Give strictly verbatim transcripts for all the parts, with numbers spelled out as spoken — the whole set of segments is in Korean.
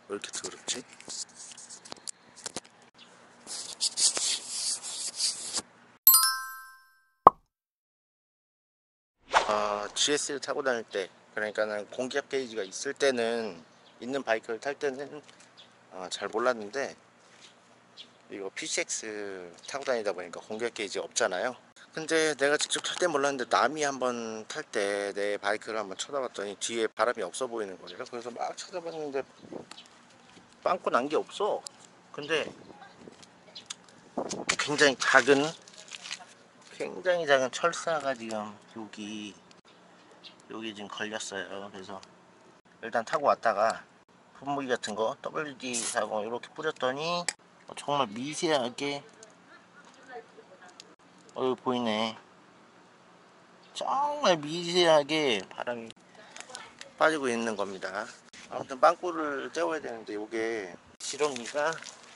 왜 이렇게 더럽지? 어, 지에스를 타고 다닐 때, 그러니까는 공기압 게이지가 있을 때는, 있는 바이크를 탈 때는 어, 잘 몰랐는데, 이거 피씨엑스 타고 다니다 보니까 공기압 게이지가 없잖아요. 근데 내가 직접 탈 때 몰랐는데, 남이 한번 탈 때 내 바이크를 한번 쳐다봤더니 뒤에 바람이 없어 보이는 거예요. 그래서 막 찾아봤는데 빵꾸 난 게 없어. 근데 굉장히 작은 굉장히 작은 철사가 지금 여기 여기 지금 걸렸어요. 그래서 일단 타고 왔다가 분무기 같은 거 더블유디 사공 이렇게 뿌렸더니 정말 미세하게 어 보이네. 정말 미세하게 바람이 빠지고 있는 겁니다. 아무튼 빵꾸를 떼어야 되는데 요게 지렁이가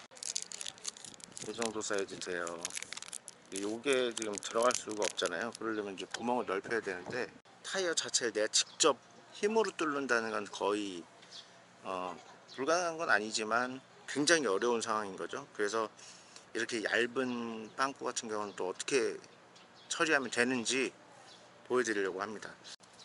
이 정도 사이즈 돼요. 요게 지금 들어갈 수가 없잖아요. 그러려면 이제 구멍을 넓혀야 되는데 타이어 자체를 내가 직접 힘으로 뚫는다는 건 거의 어, 불가능한 건 아니지만 굉장히 어려운 상황인 거죠. 그래서 이렇게 얇은 빵꾸 같은 경우는 또 어떻게 처리하면 되는지 보여드리려고 합니다.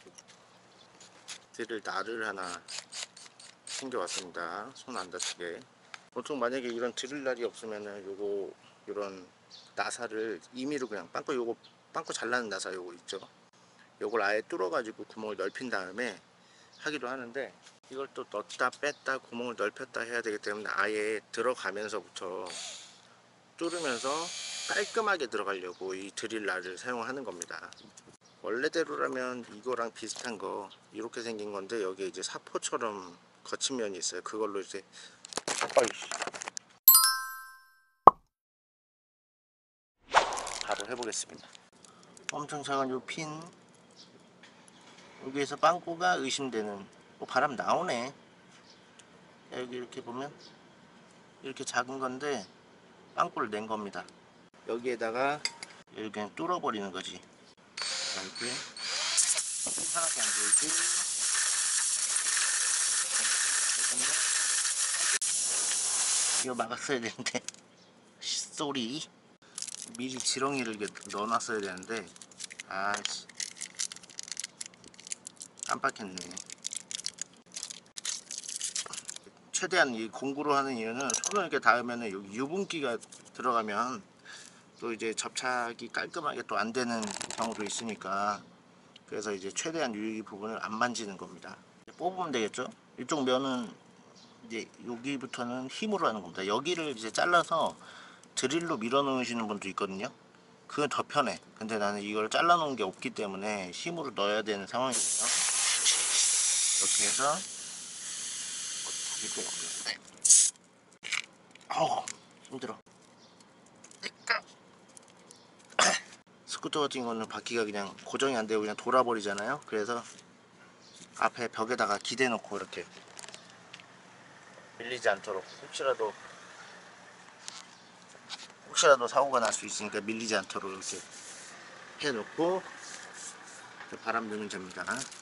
드릴 날을 하나 챙겨왔습니다. 손 안 다치게. 보통 만약에 이런 드릴 날이 없으면은 요거 이런 나사를 임의로 그냥 빵꾸 요거 빵꾸 잘나는 나사 요거 있죠. 요걸 아예 뚫어 가지고 구멍을 넓힌 다음에 하기도 하는데 이걸 또 넣었다 뺐다 구멍을 넓혔다 해야 되기 때문에 아예 들어가면서부터 뚫으면서 깔끔하게 들어가려고 이 드릴날을 사용하는 겁니다. 원래대로라면 이거랑 비슷한 거 이렇게 생긴 건데 여기에 이제 사포처럼 거친 면이 있어요. 그걸로 이제 어이씨. 바로 해보겠습니다. 엄청 작은 요 핀 여기에서 빵꾸가 의심되는 뭐 바람 나오네. 여기 이렇게 보면 이렇게 작은 건데 빵꾸를 낸 겁니다. 여기에다가 여기 그냥 뚫어버리는 거지. 이렇게 이상하게 안 보이지. 이거 막았어야 되는데 쏘리 미리 지렁이를 이렇게 넣어놨어야 되는데 아씨 깜빡했네. 최대한 이 공구로 하는 이유는 손을 이렇게 닿으면 여기 유분기가 들어가면 또 이제 접착이 깔끔하게 또 안 되는 경우도 있으니까 그래서 이제 최대한 이 부분을 안 만지는 겁니다. 뽑으면 되겠죠. 이쪽 면은 이제 여기부터는 힘으로 하는 겁니다. 여기를 이제 잘라서 드릴로 밀어 넣으시는 분도 있거든요. 그건 더 편해. 근데 나는 이걸 잘라 놓은 게 없기 때문에 힘으로 넣어야 되는 상황이거든요. 이렇게 해서 네. 어우 힘들어. 스쿠터 같은 경우는 바퀴가 그냥 고정이 안 되고 그냥 돌아버리잖아요. 그래서 앞에 벽에다가 기대 놓고 이렇게 밀리지 않도록 혹시라도 혹시라도 사고가 날 수 있으니까 밀리지 않도록 이렇게 해 놓고 바람 넣으면 됩니다.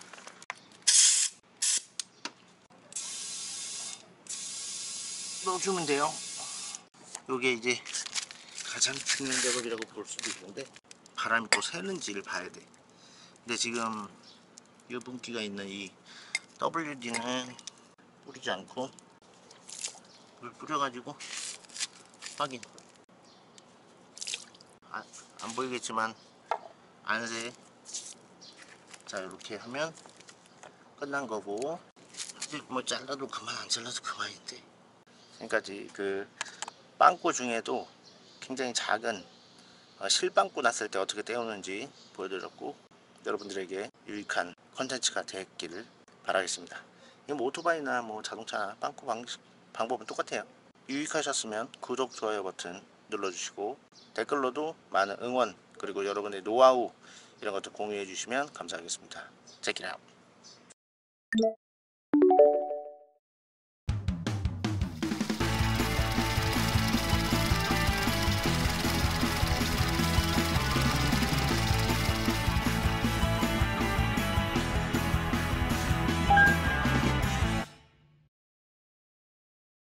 넣어주면 돼요. 요게 이제 가장 중요한 작업이라고 볼 수도 있는데 바람이 또 새는지를 봐야 돼. 근데 지금 유분기가 있는 이 더블유디는 뿌리지 않고 물 뿌려가지고 확인. 아, 안 보이겠지만 안새. 자 이렇게 하면 끝난 거고 사실 뭐 잘라도 그만 안 잘라도 그만인데 지금까지 그 빵꾸 중에도 굉장히 작은 실빵꾸 났을 때 어떻게 떼우는지 보여드렸고 여러분들에게 유익한 컨텐츠가 되었기를 바라겠습니다. 이 뭐 오토바이나 뭐 자동차 빵꾸 방식, 방법은 똑같아요. 유익하셨으면 구독, 좋아요 버튼 눌러주시고 댓글로도 많은 응원 그리고 여러분의 노하우 이런 것들 공유해 주시면 감사하겠습니다. Check it out.